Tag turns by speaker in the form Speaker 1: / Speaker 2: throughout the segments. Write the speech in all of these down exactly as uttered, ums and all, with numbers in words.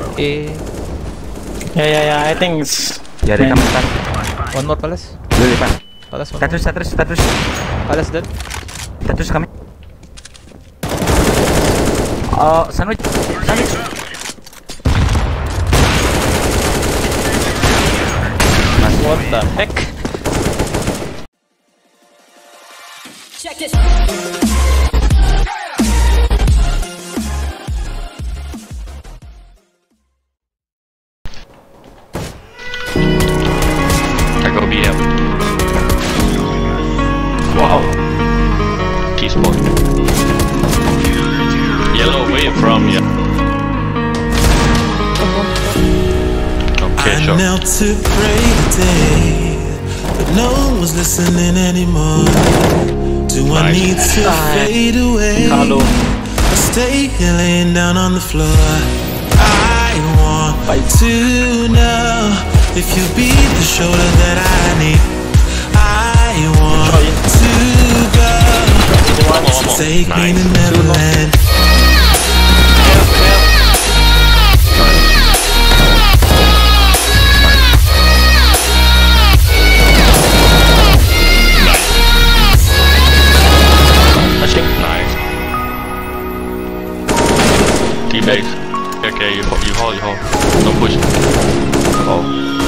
Speaker 1: A.
Speaker 2: Yeah, yeah, yeah. I think it's.
Speaker 3: Yeah, they come back.
Speaker 1: One more palace.
Speaker 3: Really fast.
Speaker 1: Palace one.
Speaker 3: Tetris, Tetris, Tetris.
Speaker 1: Palace dead.
Speaker 3: Tetris coming. Uh, sandwich, sandwich.
Speaker 2: What the heck?
Speaker 4: Check this.
Speaker 5: I go B M. Wow. Key spot. Yellow wave from you. Okay,
Speaker 6: I
Speaker 5: sure.
Speaker 6: knelt to pray today, but no one was listening anymore. Do I
Speaker 5: Nice.
Speaker 6: need to fade away?
Speaker 2: Hello.
Speaker 6: Or stay here laying down on the floor? I want to know if you'll be the shoulder that I need. I want to go.
Speaker 5: One more, one more.
Speaker 6: Take me
Speaker 5: Nice.
Speaker 6: to Neverland.
Speaker 5: Nice. T-base. Okay, you hold, you hold, you hold. Don't push. Oh.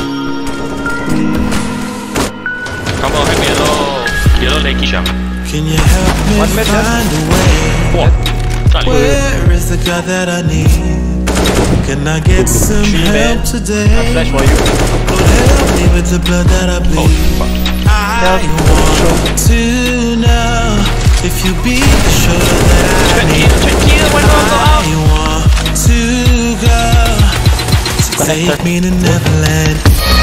Speaker 5: Come on, hit me yellow. Yellow leg shot.
Speaker 6: Can you help me
Speaker 1: One minute.
Speaker 6: find a way?
Speaker 5: What? Charlie.
Speaker 6: Where is the God that I need? Can I get some help today?
Speaker 2: Flash for you.
Speaker 6: Lord, help me with the blood that I bleed.
Speaker 5: Oh, fuck.
Speaker 6: I want to know if you be the shoulder that I need. I want to go. So take me to Neverland.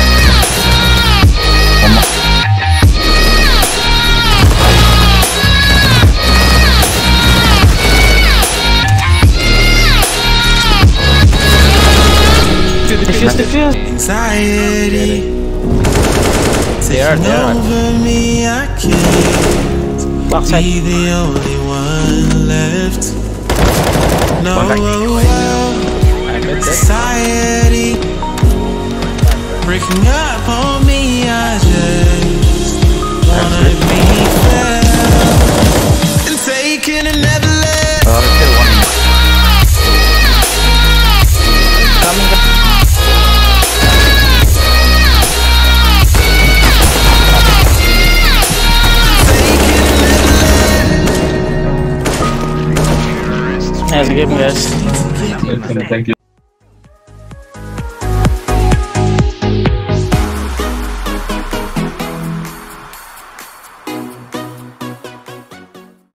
Speaker 2: Defuse, defuse.
Speaker 6: Anxiety
Speaker 2: They are, they are.
Speaker 6: over me, I can't
Speaker 2: Backside.
Speaker 6: be the only one left. No, society breaking up on me, I just wanna be felt and taken and never left.
Speaker 3: Uh, kill one.
Speaker 2: Nice game, guys.
Speaker 7: Thank you.